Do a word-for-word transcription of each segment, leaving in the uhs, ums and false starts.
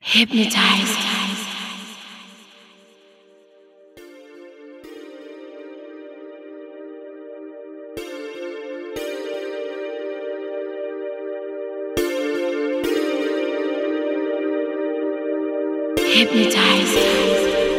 Hypnotizing. Hypnotizing.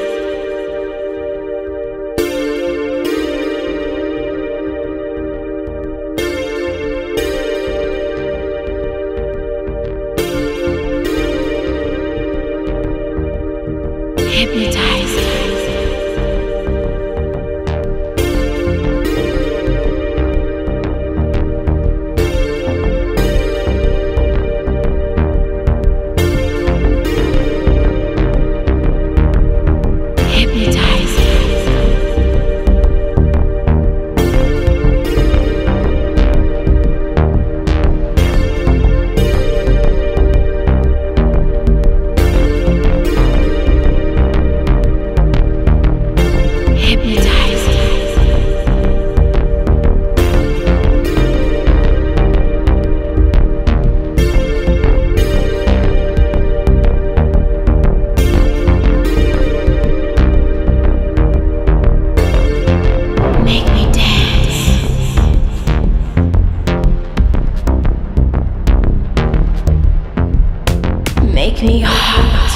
Make me hot.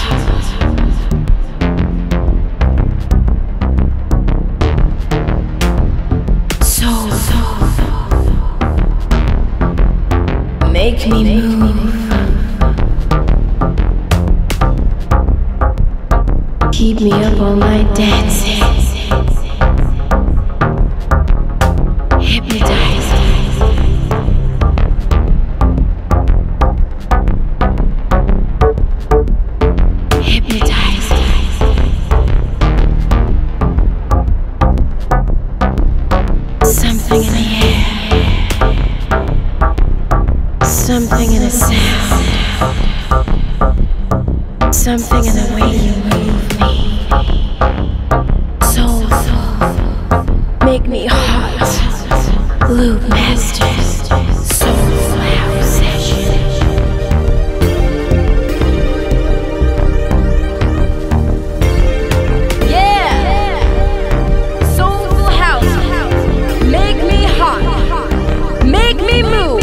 So, so, make me move. Keep me up all night dancing. Hypnotizing. Something in the air, something in the sound, something in the way you move me. Soul, soul, make me hot. Loop masters, soulful house session. Make me move.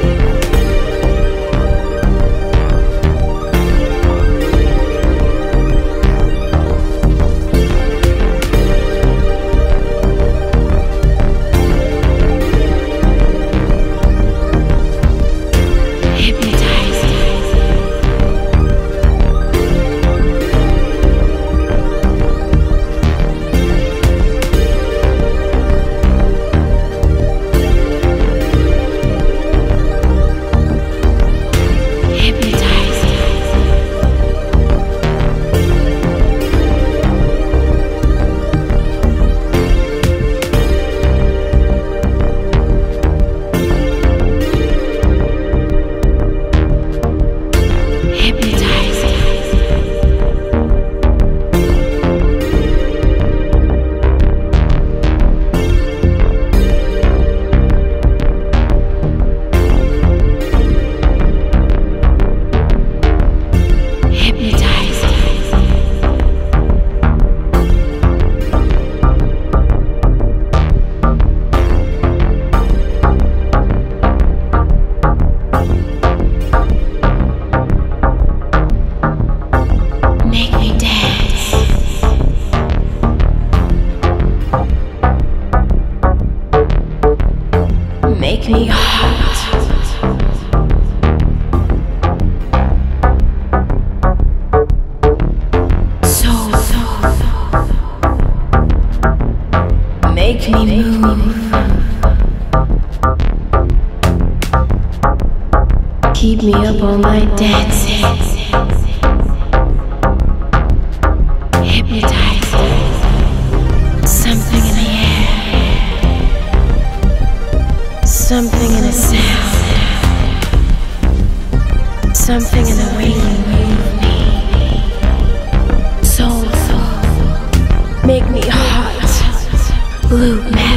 Make me hot. So, so, make me move. Keep me up all night dancing. Hypnotizing. Something in the air, something in the sound, something in the way you move me. Soul, soul, make me hot. Blue man.